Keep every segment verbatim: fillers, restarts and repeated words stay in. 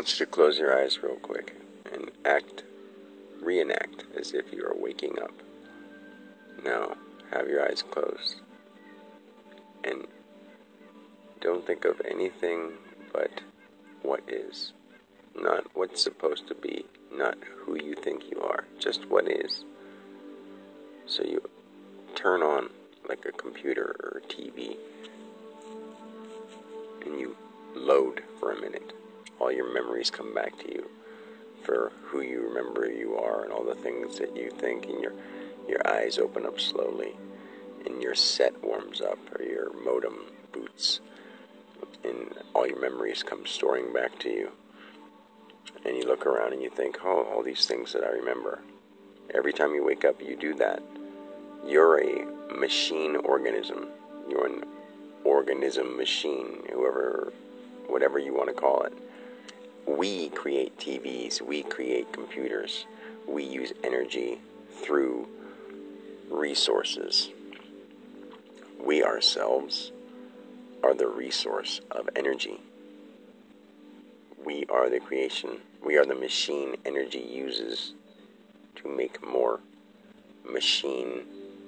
want you to close your eyes real quick and act, reenact as if you are waking up. Now, have your eyes closed. And don't think of anything but what is. Not what's supposed to be, not who you think you are, just what is. So you turn on like a computer or a T V, and you load for a minute. All your memories come back to you for who you remember you are and all the things that you think, and your your eyes open up slowly, and your set warms up, or your modem boots, and all your memories come storing back to you. And you look around and you think, oh, all these things that I remember. Every time you wake up, you do that. You're a machine organism. You're an organism machine, whoever, whatever you want to call it. We create T Vs, we create computers, we use energy through resources. We ourselves are the resource of energy. We are the creation. We are the machine energy uses to make more machine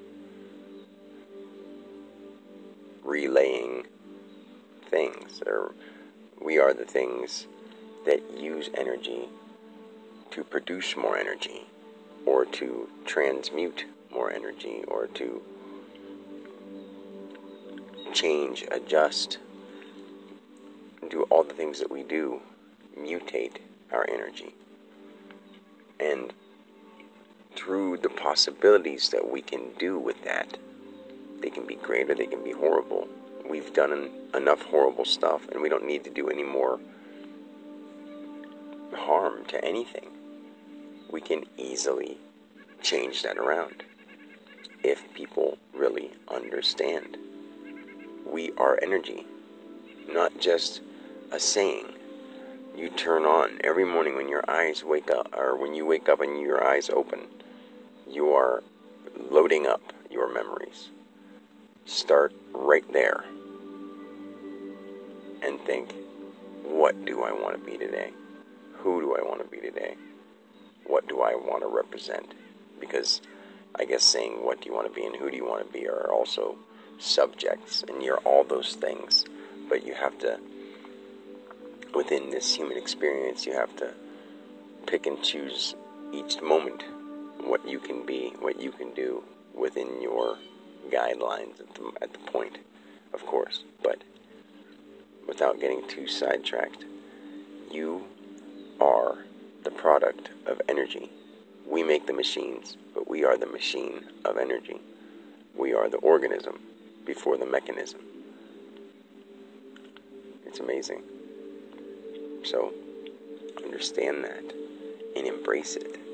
relaying things. Or we are the things that use energy to produce more energy, or to transmute more energy, or to change, adjust, do all the things that we do, mutate our energy. And through the possibilities that we can do with that, they can be great or they can be horrible. We've done en- enough horrible stuff, and we don't need to do any more harm to anything. We can easily change that around if people really understand. We are energy, not just a saying. You turn on every morning when your eyes wake up, or when you wake up and your eyes open, you are loading up your memories. Start right there and think, what do I want to be today? Who do I want to be today? What do I want to represent? Because I guess saying what do you want to be and who do you want to be are also subjects, and you're all those things. But you have to, within this human experience, you have to pick and choose each moment what you can be, what you can do within your guidelines at the, at the point, of course. But without getting too sidetracked, you are the product of energy. We make the machines, but we are the machine of energy. We are the organism before the mechanism. It's amazing. So, understand that and embrace it.